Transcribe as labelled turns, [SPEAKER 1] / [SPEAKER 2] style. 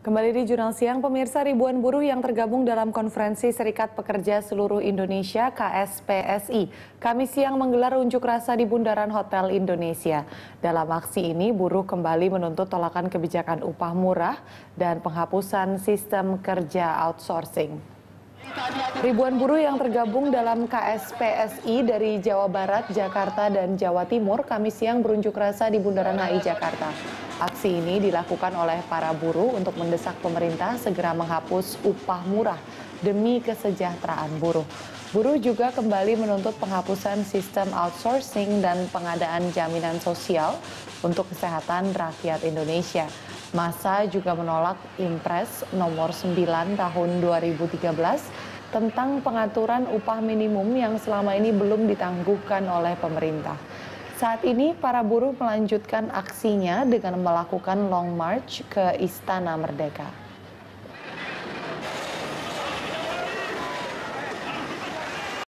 [SPEAKER 1] Kembali di Jurnal Siang, pemirsa, ribuan buruh yang tergabung dalam Konferensi Serikat Pekerja Seluruh Indonesia (KSPSI) Kamis siang menggelar unjuk rasa di Bundaran Hotel Indonesia. Dalam aksi ini, buruh kembali menuntut tolakan kebijakan upah murah dan penghapusan sistem kerja outsourcing. Ribuan buruh yang tergabung dalam KSPSI dari Jawa Barat, Jakarta, dan Jawa Timur Kamis siang berunjuk rasa di Bundaran HI Jakarta. Aksi ini dilakukan oleh para buruh untuk mendesak pemerintah segera menghapus upah murah demi kesejahteraan buruh. Buruh juga kembali menuntut penghapusan sistem outsourcing dan pengadaan jaminan sosial untuk kesehatan rakyat Indonesia. Massa juga menolak Impres nomor 9 tahun 2013 tentang pengaturan upah minimum yang selama ini belum ditangguhkan oleh pemerintah. Saat ini para buruh melanjutkan aksinya dengan melakukan long march ke Istana Merdeka.